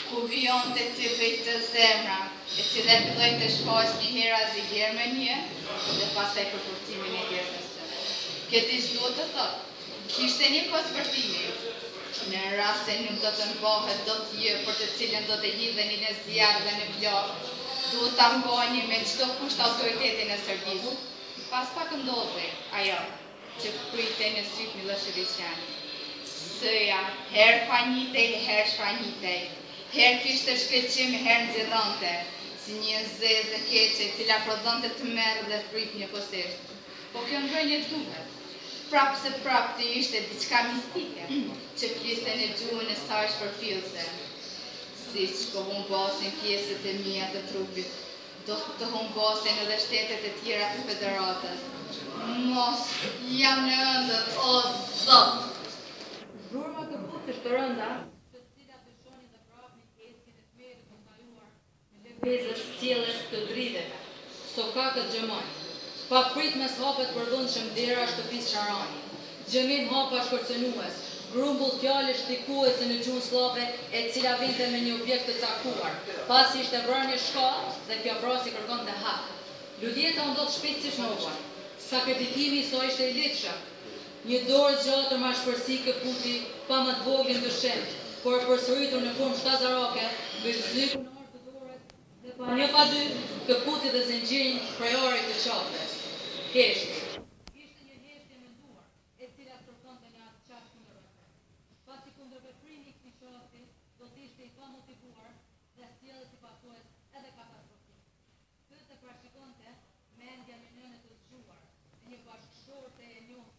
ku vion të ti bëjt të zemra, e cila filloj të shkosh një hera zigjer me një, dhe pasaj për përtimin e djetës. Këtë ish duhet të thotë, kishte një konspërtimi, në rast se nuk do të mbohet do t'jë për të cilën do të hidheni në zjarë dhe në flokë, duhet të mboni me çdo kusht autoritetin e Serbisë. Pas pak ndodhi ajo që pritej në syt Miloševićani. Sëja, herë fanjitej, herë shfanjitej, herë kishte shkëlqim, herë nxirronte, si një zezë keqe, cila prodhonte të merë dhe prit njëkohësisht. Po kjo ndrënje duhet, prapë se prapë të ishte diçka mistike, që fliste në gjuhën e saj shpërfillse. Siç ko humbosin pjesët e mia të trupit, do të humbosin edhe shtetet e tjera të federatës. Mos jam në ëndër, o Zot! Zhurma të butësh të rënda, të cilat të shonin dhe prapnin ecin e tmerrit të kaluar në lëvizjes qiellës të dridheve, sokakët gjëmojnë. Pa prit mes hapet përdhunshëm dera shtëpisë Sharani, gjëmin hapa shkërcënues, grumbull fjalësh shtrikuese në gjuhën slave e cila vinte me një objekt të caktuar, pasi ishte vrarë një shkallë dhe kjo vrasi kërkonte hak. Ludieta u ndodh shpejt si shnopar. Sakrifikimi i saj ishte i lidhshëm. Një dorë gjatë ma shpërsi këputi pa më të voglin të shemt, por përsëritur në formë shtazarake, bëjtëzyku në orë të dorës dhe pa një pa dy, këputi dhe zinxhirin prejarit të qafës. Heshti. Ishte një heshtje menduar, e cila kërkonte një atë qaf kundërveprim. Pasi kundërveprimi i këtij qafti do të ishte i pamotivuar dhe sjellë si pasojës edhe katastrofik. Këtë të parashikonte mendja me nënët të zgjuar, një bashkëshorte e njohur